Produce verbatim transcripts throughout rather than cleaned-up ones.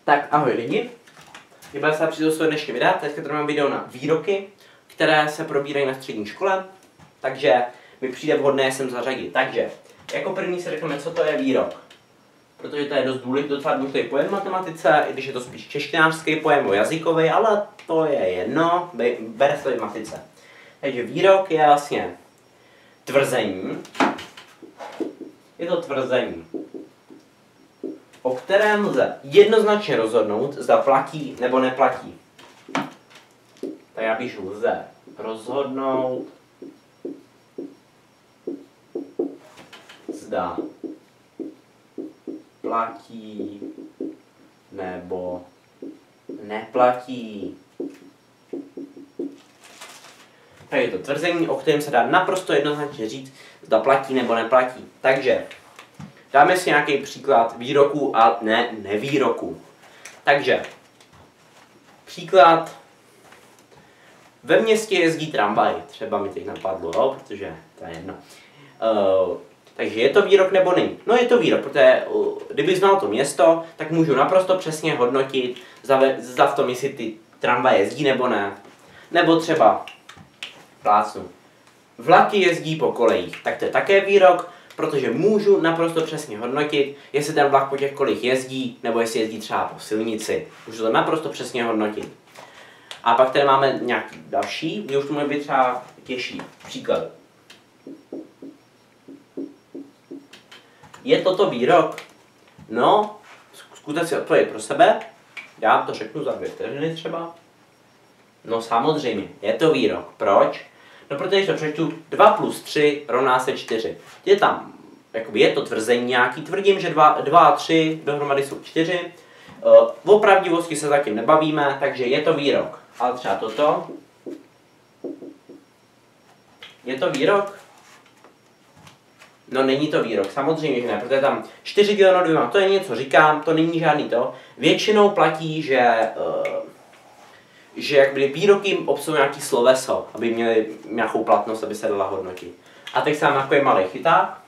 Tak ahoj lidi, já se přijdu své dnešní videa, teďka tady mám video na výroky, které se probírají na střední škole, takže mi přijde vhodné sem zařadit. Takže, jako první si řekneme, co to je výrok. Protože to je dost důležitý, docela důležitý pojem v matematice, i když je to spíš češtinářský pojem, jazykový, ale to je jedno, bere se v matice. Takže výrok je vlastně tvrzení, je to tvrzení, o kterém lze jednoznačně rozhodnout, zda platí nebo neplatí. Tak já píšu lze rozhodnout, zda platí nebo neplatí. Tak je to tvrzení, o kterém se dá naprosto jednoznačně říct, zda platí nebo neplatí. Takže dáme si nějaký příklad výroku a ne nevýroku. Takže příklad. Ve městě jezdí tramvaj. Třeba mi teď napadlo, jo, protože to je jedno. Uh, takže je to výrok nebo není? No je to výrok, protože uh, kdybych znal to město, tak můžu naprosto přesně hodnotit, zda v tom, jestli ty tramvaje jezdí nebo ne. Nebo třeba plácnu. Vlaky jezdí po kolejích. Tak to je také výrok, protože můžu naprosto přesně hodnotit, jestli ten vlak po těch kolích jezdí, nebo jestli jezdí třeba po silnici. Můžu to naprosto přesně hodnotit. A pak tady máme nějaký další, kde už to může být třeba těžší. Příklad. Je toto výrok? No, zkuste si odpovědět pro sebe. Já to řeknu za dvě vteřiny třeba. No samozřejmě, je to výrok. Proč? No protože když to přečtu, dva plus tři rovná se čtyři. Je tam, jakoby je to tvrzení nějaký, tvrdím, že dva, dva a tři dohromady jsou čtyři. Uh, v opravdivosti se zatím nebavíme, takže je to výrok. Ale třeba toto. Je to výrok? No není to výrok, samozřejmě, že ne, protože tam čtyři děleno dvěma, to je něco, říkám, to není žádný to. Většinou platí, že uh, že jakby výroky obsahují nějaký sloveso, aby měly nějakou platnost, aby se dala hodnotit. A teď jsem takový malý chyták.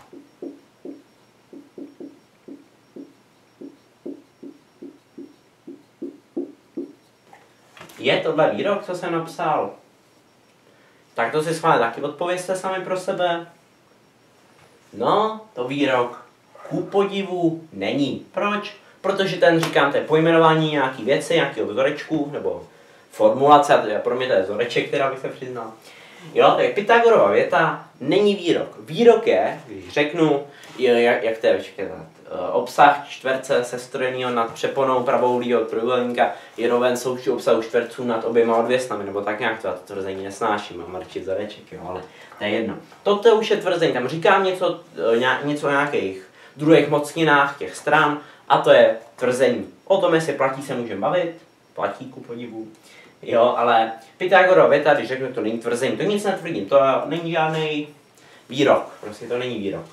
Je tohle výrok, co jsem napsal? Tak to si schválně taky odpovězte sami pro sebe. No, to výrok ku podivu není. Proč? Protože ten, říkám, to je pojmenování nějaký věci, nějakého vzorečku, nebo formulace, a pro mě to je vzoreček, která bych se přiznal. Jo, tak Pythagorova věta není výrok. Výrok je, když řeknu, jak, jak to je, obsah čtverce sestrojenýho nad přeponou pravoulýho trojúhelníka je roven součtu obsahu čtverců nad oběma odvěsnami, nebo tak nějak to, to tvrzení nesnáším, mám radši vzoreček, jo, ale to je jedno. Toto už je tvrzení, tam říkám něco, ně, něco o nějakých druhých mocninách těch stran, a to je tvrzení. O tom, jestli platí, se můžeme bavit, platí ku podivu. Jo, ale Pythagorova věta, když řeknu, to není tvrzení, to nic netvrdím, to není žádný výrok, prostě to není výrok.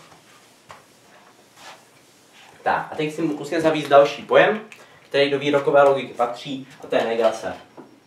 Tak, a teď si musím zavíst další pojem, který do výrokové logiky patří, a to je negace.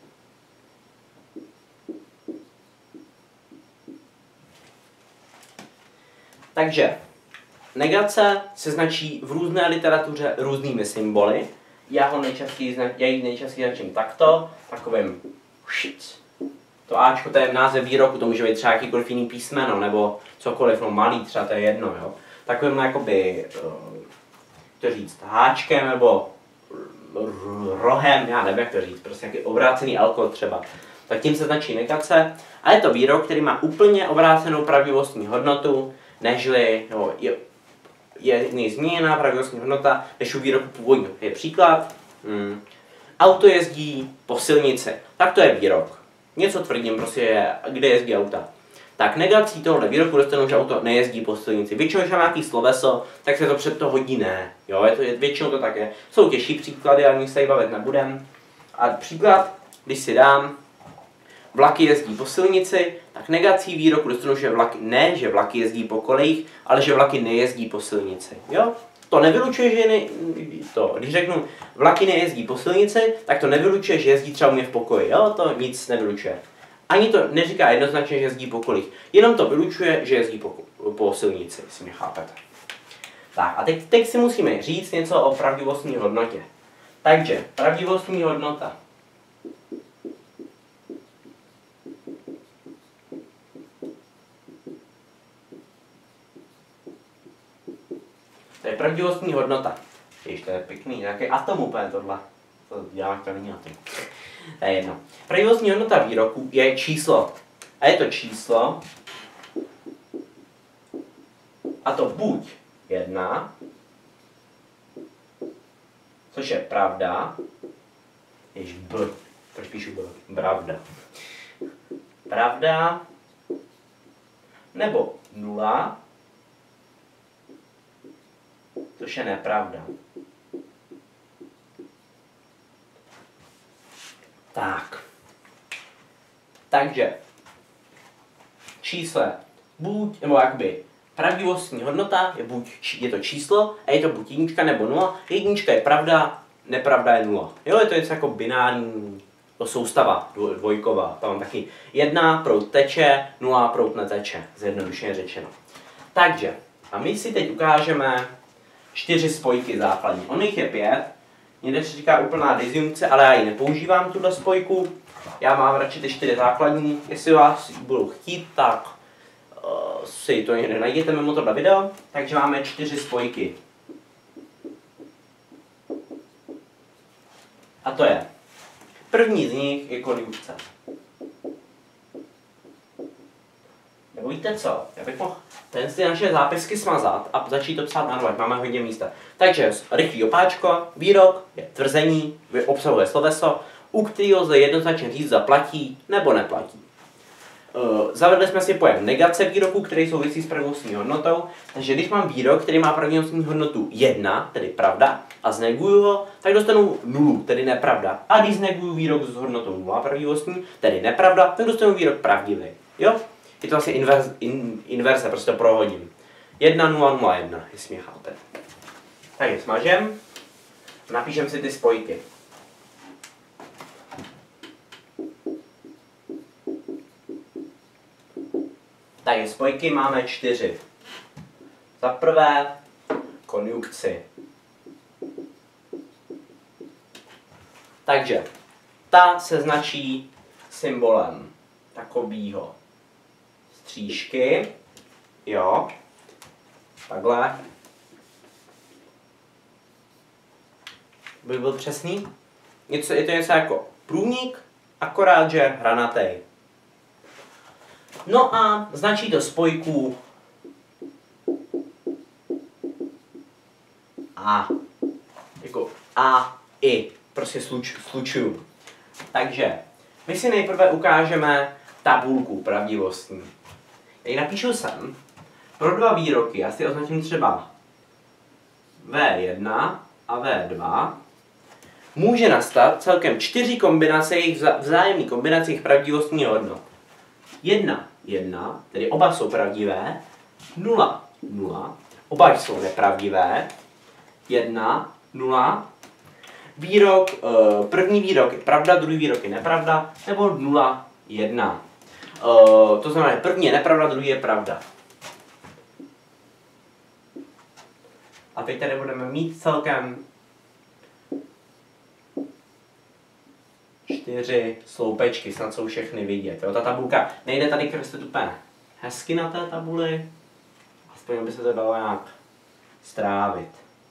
Takže, negace se značí v různé literatuře různými symboly. Já ho nejčastěji, já ji nejčastěji značím takto, takovým šit. To Ačko, to je název výroku, to může být třeba jakýkoliv jiný písmeno, nebo cokoliv, no malý třeba, to je jedno, jo. Takovým jakoby, to říct, háčkem, nebo rohem, já nevím, jak to říct, prostě nějaký obrácený alkohol třeba. Tak tím se značí negace. A je to výrok, který má úplně obrácenou pravdivostní hodnotu, nežli, nebo je, je změněná pravdivostní hodnota, než u výroku původního. Je příklad, hmm. auto jezdí po silnici, tak to je výrok. Něco tvrdím, prostě, kde jezdí auta. Tak negací tohohle výroku dostanu, že auto nejezdí po silnici. Většinou, když mám nějaký sloveso, tak se to před to hodí ne. Jo, je to, je, většinou to tak je. Jsou těžší příklady, ale my se jich bavit nebudem. A příklad, když si dám, vlaky jezdí po silnici, tak negací výroku dostanu, že vlaky, ne, že vlaky jezdí po kolejích, ale že vlaky nejezdí po silnici. Jo? To nevylučuje, že ne, to, když řeknu vlaky nejezdí po silnici, tak to nevylučuje, že jezdí třeba u mě v pokoji. Jo? To nic nevylučuje. Ani to neříká jednoznačně, že jezdí po kolích. Jenom to vylučuje, že jezdí po, po silnici, jestli mě chápete. Tak a teď, teď si musíme říct něco o pravdivostní hodnotě. Takže, pravdivostní hodnota. To je pravdivostní hodnota. Jež, to je pěkný, nějaký atom úplně tohle. To dělá to není atom. To je jedno. Pravdivostní hodnota výroku je číslo. A je to číslo, a to buď jedna, což je pravda, jež b, proč píšu b, pravda. Pravda, nebo nula, což je nepravda. Tak. Takže čísle buď, nebo jakby pravdivostní hodnota je buď je to číslo a je to buď jednička nebo nula. Jednička je pravda, nepravda je nula. Jo, je to něco jako binární to soustava dvojková. Tam mám taky jedna proud teče, nula proud neteče, zjednodušeně řečeno. Takže, a my si teď ukážeme čtyři spojky základní. On jich je pět, někde se říká úplná disjunkce, ale já ji nepoužívám, tuhle spojku. Já mám radši ty čtyři základní. Jestli vás budou chtít, tak uh, si to někde najděte mimo tohle video. Takže máme čtyři spojky. A to je, první z nich je konjunkce. Nebo víte co, já bych mohl ten si naše zápisky smazat a začít to psát na novo, máme hodně místa. Takže rychlý opáčko, výrok je tvrzení, obsahuje sloveso, u kterého lze jednoznačně říct, zda platí nebo neplatí. Zavedli jsme si pojem negace výroku, který souvisí s pravdivostní hodnotou. Takže když mám výrok, který má pravdivostní hodnotu jedna, tedy pravda, a zneguju ho, tak dostanu nulu, tedy nepravda. A když zneguju výrok s hodnotou nula pravdivostní, tedy nepravda, tak dostanu výrok pravdivý. Jo? Je to vlastně inverze, in, inverze, prostě to prohodím. jedna, nula, nula, jedna, jestli mě chápete. Takže smažem, napíšem si ty spojky. Takže spojky máme čtyři. Za prvé konjunkci. Takže ta se značí symbolem takovýho střížky. Jo. Takhle. By byl přesný. Něco, je to něco jako průnik, akorát že hranatej. No a značí to spojku A. Jako A, I. Prostě sluč, slučuju. Takže my si nejprve ukážeme tabulku pravdivostní. Já ji napíšu sem. Pro dva výroky, já si označím třeba V jedna a V dva. Může nastat celkem čtyři kombinace jejich vzájemný kombinace jejich pravdivostních hodnot. jedna, jedna, tedy oba jsou pravdivé, nula, nula, oba jsou nepravdivé, jedna, nula, výrok, první výrok je pravda, druhý výrok je nepravda, nebo nula, jedna. To znamená, že první je nepravda, druhý je pravda. A teď tady budeme mít celkem čtyři sloupečky, snad jsou všechny vidět. Jo, ta tabulka nejde tady kreslit úplně hezky na té tabuli, aspoň by se to dalo nějak strávit.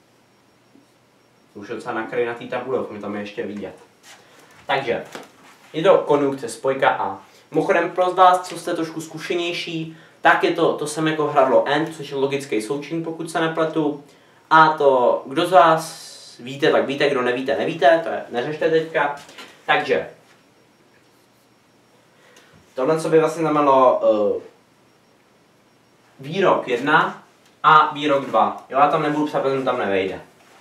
Už docela nakryj na té tabule, mi tam je ještě vidět. Takže, je to konjunkce, spojka A. Mimochodem pro vás, co jste trošku zkušenější, tak je to, to jsem jako hradlo N, což je logický součin, pokud se nepletu. A to, kdo z vás víte, tak víte, kdo nevíte, nevíte, to je, neřešte teďka. Takže, tohle co by vlastně znamenalo uh, výrok jedna a výrok dva. Jo, já tam nebudu psát, protože tam nevejde.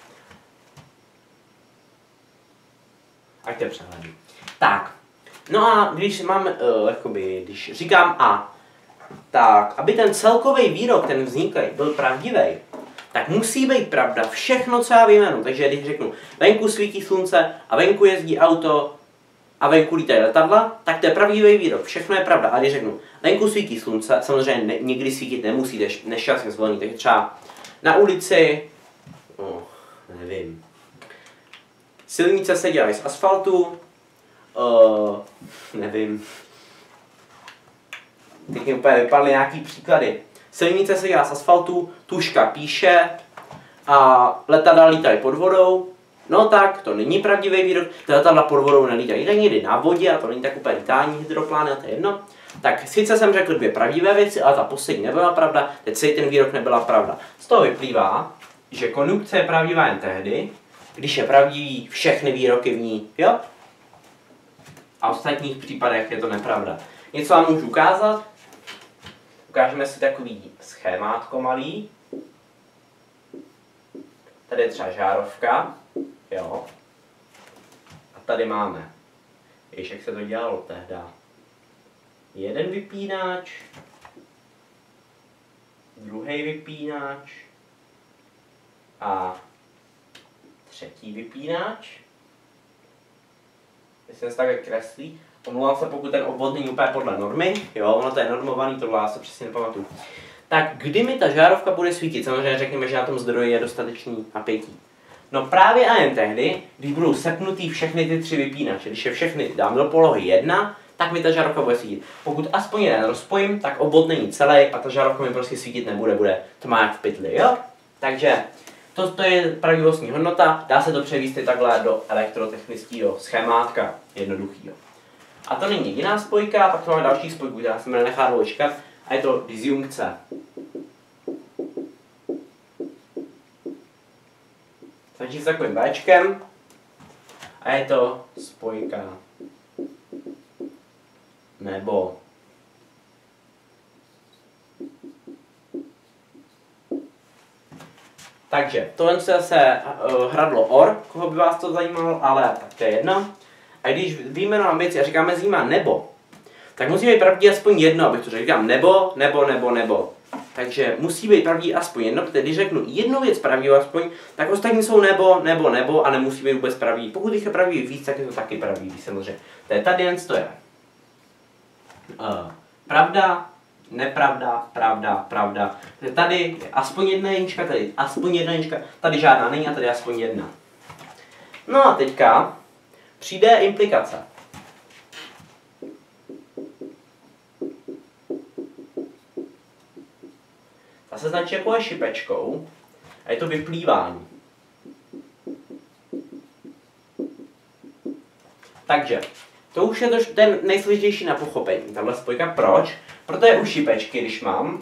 Ať to přehledím. Tak, no a když mám, uh, jakoby, když říkám A, tak, aby ten celkový výrok, ten vzniklý, byl pravdivý, tak musí být pravda všechno, co já vyjmenu. Takže když řeknu, venku svítí slunce a venku jezdí auto a venku lítají letadla, tak to je pravdivý výrok, všechno je pravda. A když řeknu, venku svítí slunce, samozřejmě ne, někdy svítit nemusí, to je nešťastně zvolený, takže třeba na ulici, no, nevím, silnice se dělají z asfaltu, uh, nevím, teď mi úplně vypadly nějaký příklady. Silnice se dělá z asfaltu, tužka píše a letadla lítají pod vodou. No tak, to není pravdivý výrok, ty letadla pod vodou nelítají, tak někdy na vodě a to není tak úplně lítání hydroplány a to je jedno. Tak sice jsem řekl dvě pravdivé věci, ale ta poslední nebyla pravda, teď celý ten výrok nebyla pravda. Z toho vyplývá, že konjunkce je pravdivá jen tehdy, když je pravdivý všechny výroky v ní, jo? A v ostatních případech je to nepravda. Něco vám můžu ukázat. Ukážeme si takový schémátko malý. Tady je třeba žárovka, jo. A tady máme, víš, jak se to dělalo tehda. Jeden vypínač, druhý vypínač a třetí vypínač. Myslím se takhle kreslí. Omlouvám se, pokud ten obvod není úplně podle normy, jo, ono to je normovaný, tohle já se přesně nepamatuju. Tak kdy mi ta žárovka bude svítit? Samozřejmě řekněme, že na tom zdroji je dostatečný napětí. No právě a jen tehdy, když budou sepnutý všechny ty tři vypínače, když je všechny dám do polohy jedna, tak mi ta žárovka bude svítit. Pokud aspoň jeden rozpojím, tak obvod není celý a ta žárovka mi prostě svítit nebude, bude tmá jak v pytli, jo? Takže to, to je pravdivostní hodnota, dá se to převést takhle do elektrotechnického schémátka jednoduchého. A to není jediná spojka, pak to máme další spojku, která se jmenuje nechá dlouho čekat, a je to disjunkce. Začít s takovým Bčkem a je to spojka nebo takže tohle se zase uh, hradlo or, koho by vás to zajímalo, ale tak to je jedno. A když vyjmenujeme věci a říkáme mezi nimi nebo, tak musí být pravdí aspoň jedno, abych to řekl. Říkám nebo, nebo, nebo, nebo. Takže musí být pravdí aspoň jedno, protože když řeknu jednu věc pravdivou aspoň, tak ostatní jsou nebo, nebo, nebo a nemusí být vůbec pravdí. Pokud jich je pravdí víc, tak je to taky pravdivý samozřejmě. To je tady jen to je. Uh, pravda, nepravda, pravda, pravda. Tady je aspoň jedna jednička, tady aspoň jedna jednička, tady žádná není a tady aspoň jedna. No a teďka přijde implikace. Ta se značí jako šipečkou a je to vyplývání. Takže, to už je to ten nejsložitější na pochopení. Tahle spojka proč? Protože u šipečky, když mám,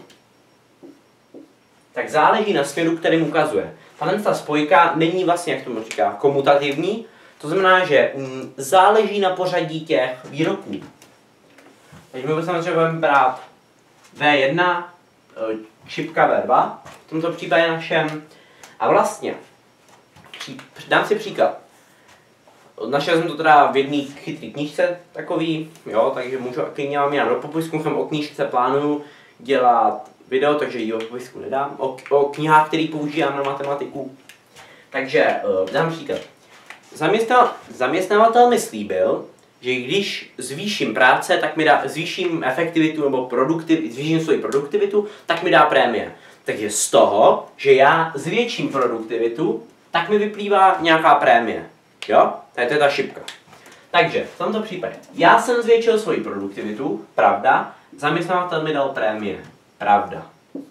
tak záleží na směru, kterým ukazuje. Tahle ta spojka není vlastně, jak tomu říká, komutativní, to znamená, že mm, záleží na pořadí těch výroků. Takže my budeme třeba brát V jedna, šipka V dva, v tomto případě našem. A vlastně, dám si příklad. Našel jsem to teda v jedné chytré knížce takový, jo, takže můžu klidně vám já do popisku, o knížce plánuju dělat video, takže ji do popisku nedám, o, o knihách, který používám na matematiku. Takže uh, dám příklad. Zaměstnavatel mi slíbil, že když zvýším práce, tak mi dá, zvýším efektivitu nebo produktiv, zvýším svoji produktivitu, tak mi dá prémie. Takže z toho, že já zvětším produktivitu, tak mi vyplývá nějaká prémie. Jo? To je ta šipka. Takže v tomto případě, já jsem zvětšil svoji produktivitu, pravda, zaměstnavatel mi dal prémie, pravda.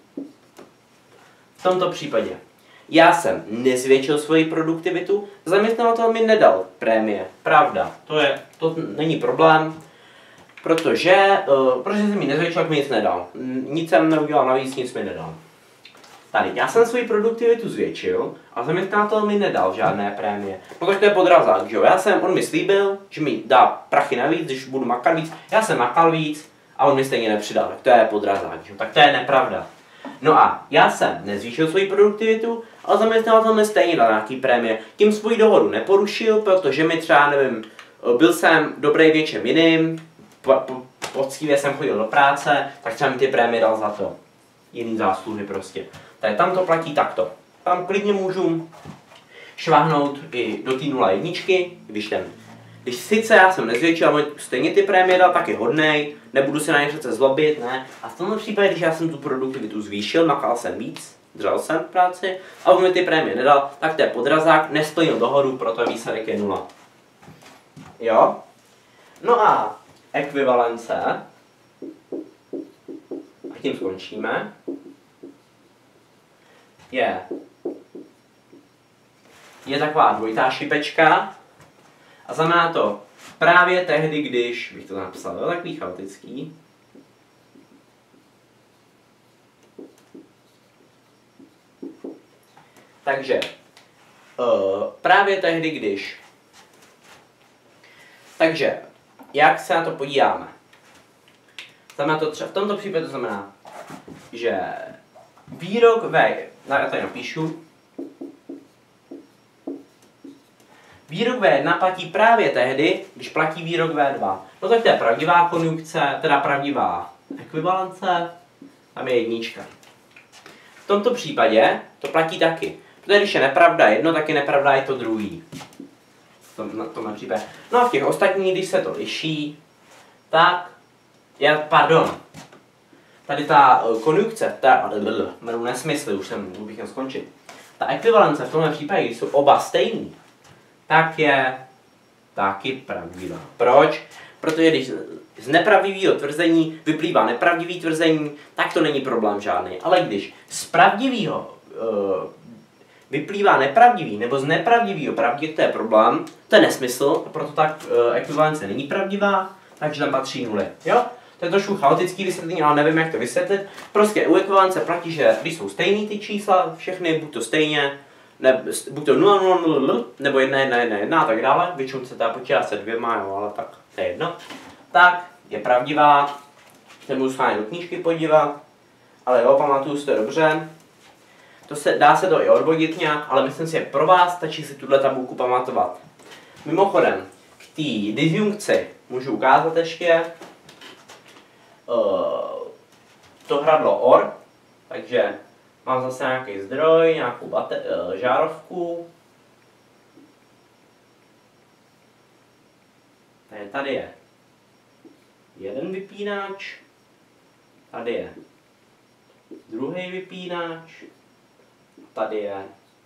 V tomto případě, já jsem nezvětšil svoji produktivitu, zaměstnavatel mi nedal prémie, pravda. To, je, to není problém, protože, uh, protože jsem mi nezvětšil, tak mi nic nedal. Nic jsem neudělal navíc, nic mi nedal. Tady, já jsem svoji produktivitu zvětšil a zaměstnavatel mi nedal žádné prémie. Protože to je podrazák, že jo? Já jsem, on mi slíbil, že mi dá prachy navíc, když budu makat víc. Já jsem makal víc a on mi stejně nepřidal, tak to je podrazák, že jo? Tak to je nepravda. No a já jsem nezvýšil svoji produktivitu, ale zaměstnavatel mi stejně dal nějaký prémie. Tím svoji dohodu neporušil, protože mi třeba, nevím, byl jsem dobrý v něčem jiným, po, po, poctivě jsem chodil do práce, tak třeba mi ty prémie dal za to. Jiný zásluhy prostě. Takže tam to platí takto. Tam klidně můžu šváhnout i do té nula jedničky, když ten, když sice já jsem nezvětšil, ale stejně ty prémie dal, tak je hodnej, nebudu se na ně přece zlobit, ne. A v tomto případě, když já jsem tu produktivitu zvýšil, makal jsem víc, držel jsem práci a on mi ty prémie nedal, tak to je podrazák, nesplnil dohodu, proto výsledek je nula. Jo? No a ekvivalence, a tím skončíme, je, je taková dvojitá šipečka a znamená to právě tehdy, když, bych to napsal, jo, takový chaotický, takže uh, právě tehdy, když. Takže, jak se na to podíváme? Znamená to třeba, v tomto případě to znamená, že výrok V, já tady napíšu, výrok V jedna platí právě tehdy, když platí výrok V dva. No tak to je pravdivá konjunkce, teda pravdivá ekvivalence, tam je jednička. V tomto případě to platí taky. Protože když je nepravda jedno, tak je nepravda i to druhý. V tom, na tomhle případě. No a v těch ostatních, když se to liší, tak, já, pardon, tady ta konjunkce, ta, jmenuji nesmysly, už jsem, už bych měl skončit. Ta ekvivalence v tomhle případě, když jsou oba stejný, tak je taky pravdivá. Proč? Protože když z nepravdivého tvrzení vyplývá nepravdivý tvrzení, tak to není problém žádný. Ale když z pravdivého uh, vyplývá nepravdivý, nebo z nepravdivého pravdivý, to je problém, to je nesmysl, a proto tak uh, ekvivalence není pravdivá, takže tam patří nuly. Jo? To je trošku chaotický vysvětlení, ale nevím, jak to vysvětlit. Prostě u ekvivalence platí, že když jsou stejný ty čísla, všechny, buď to stejně, ne, buď to nula nula nula, nebo jedna jedna jedna jedna a tak dále, většinou se teda počítá se dvěma, jo, ale tak to je jedno, tak je pravdivá, nebudu se do knížky podívat, ale jo, pamatuju si to dobře. To se, dá se to i odvodit nějak, ale myslím si, že pro vás stačí si tuhle tabulku pamatovat. Mimochodem, k té disjunkci můžu ukázat ještě uh, to hradlo or, takže mám zase nějaký zdroj, nějakou bate- uh, žárovku. Tady, tady je jeden vypínač, tady je druhý vypínač, tady je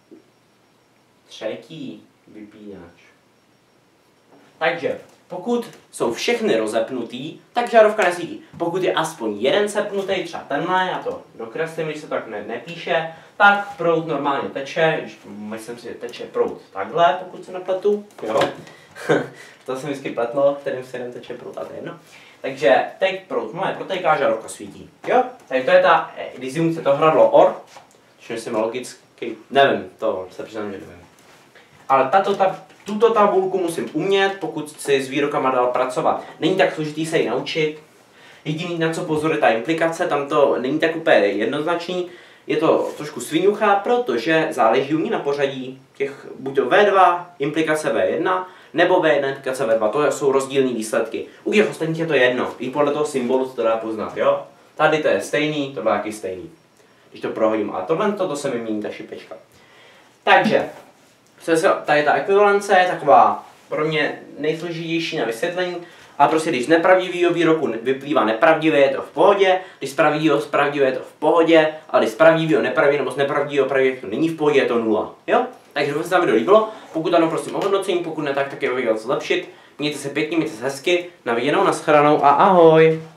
třetí vypínač. Takže pokud jsou všechny rozepnutý, tak žárovka nesvítí. Pokud je aspoň jeden sepnutý, třeba tenhle, já to dokreslím, když se to tak ne, nepíše, tak proud normálně teče, když myslím si, že teče proud takhle, pokud se nepletu. Jo. To se vždycky pletlo, kterým se jeden teče proud, a to je jedno. Takže teď proud moje protéká, žárovka svítí. Jo? Takže to je ta disjunkce, to hradlo or, což myslím logicky, nevím, to se přiznám, že nevím. Ale tato, ta, tuto tabulku musím umět, pokud si s výrokama dál pracovat. Není tak složitý se ji naučit. Jediný, na co pozor, je ta implikace, tam to není tak úplně jednoznačný. Je to trošku sviňucha, protože záleží u ní na pořadí těch buď to V dva, implikace V jedna, nebo V jedna, implikace V dva. To jsou rozdílné výsledky. U těch ostatních je to jedno. I podle toho symbolu se to dá poznat, jo? Tady to je stejný, tohle je taky stejný. Když to prohodím, ale tohle to, to se mi mění ta šipečka. Takže, tady ta ekvivalence je taková pro mě nejsložitější na vysvětlení, a prostě když z nepravdivého výroku vyplývá nepravdivé, je to v pohodě, když z pravdivého z pravdivé, je to v pohodě, a když z pravdivého nepravdivé nebo z nepravdivého pravdivé, to není v pohodě, je to nula. Jo? Takže doufám, že se vám video líbilo, pokud ano, prosím o hodnocení, pokud ne, tak taky video zlepšit. Mějte se pěkně, mějte se hezky, na viděnou, nashledanou a ahoj!